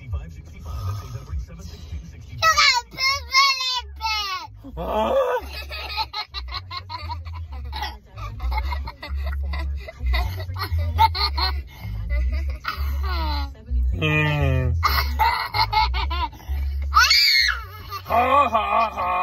6565. That's 800-762-62. You got a big Ha ha ha.